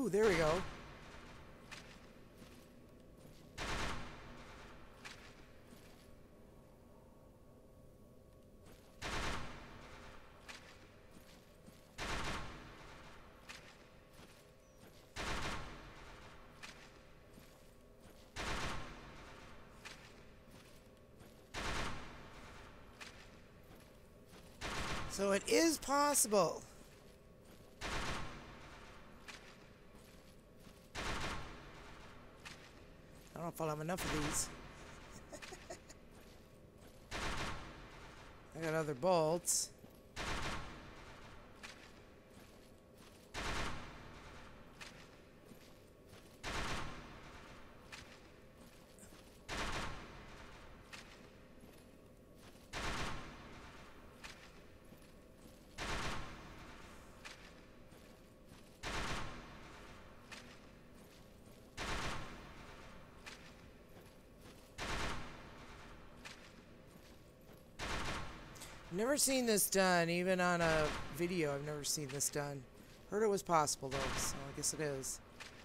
Ooh, there we go. So it is possible. I don't know if I'll have enough of these. I got other bolts. Never seen this done, even on a video. I've never seen this done. Heard it was possible though, so I guess it is.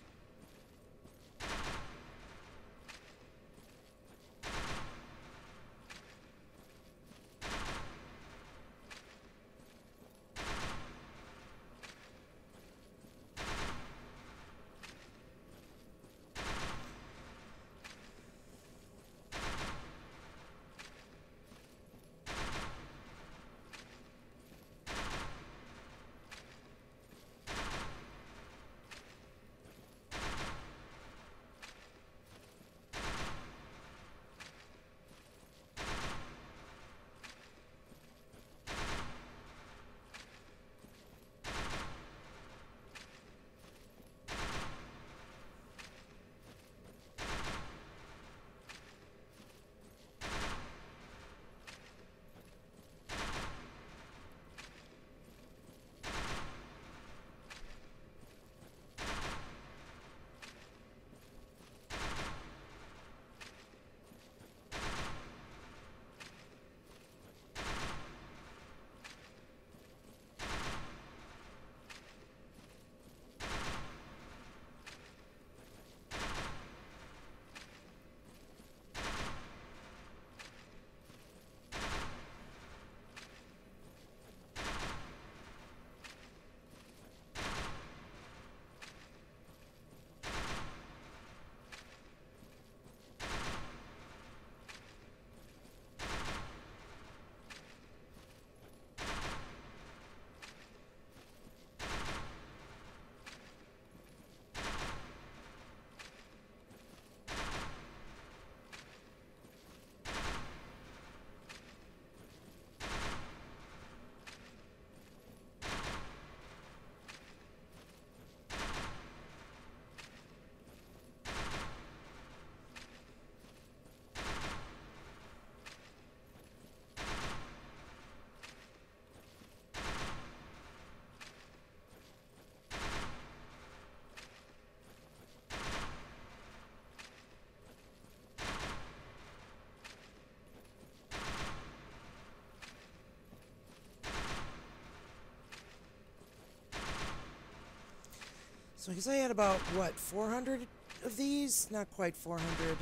So I guess I had about, what, 400 of these? Not quite 400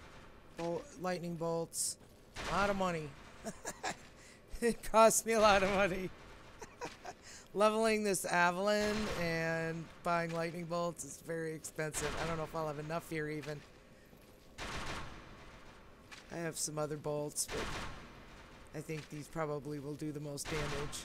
lightning bolts. A lot of money. It cost me a lot of money. Leveling this Avalon and buying lightning bolts is very expensive. I don't know if I'll have enough here even. I have some other bolts, but I think these probably will do the most damage.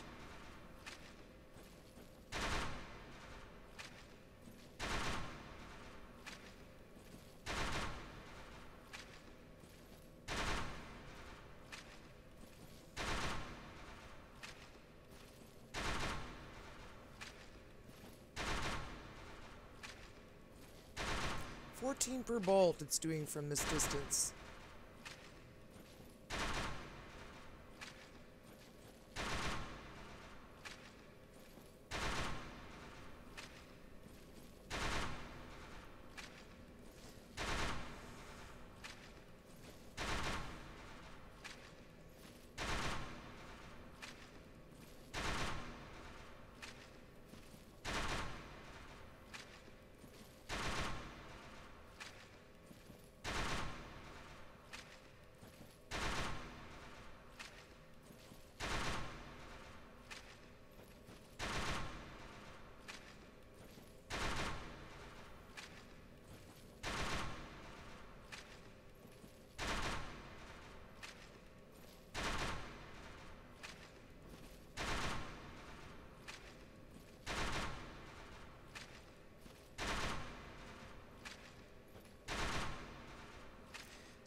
Per bolt it's doing from this distance.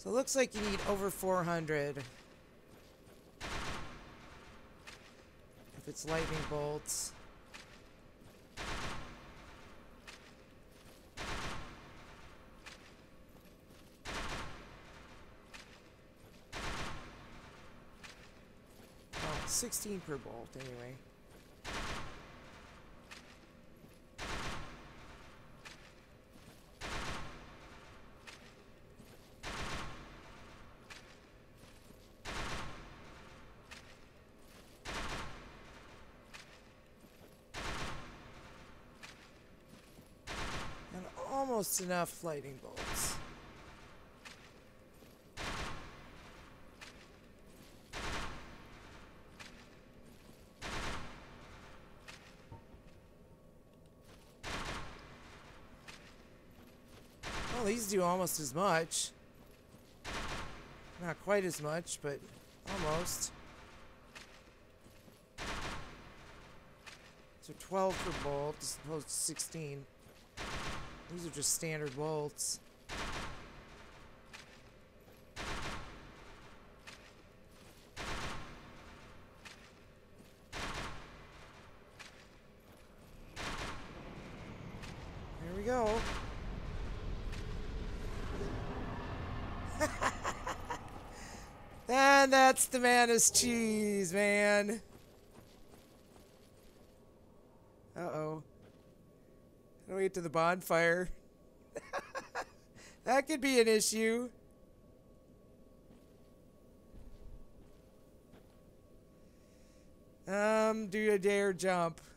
So it looks like you need over 400. If it's lightning bolts. Oh, 16 per bolt anyway. And almost enough lightning bolts. Well, these do almost as much. Not quite as much, but almost. So 12 per bolt as opposed to 16. These are just standard bolts. There we go. And that's the Manus cheese, man. Uh-oh. How do we get to the bonfire? That could be an issue. Do a dare jump.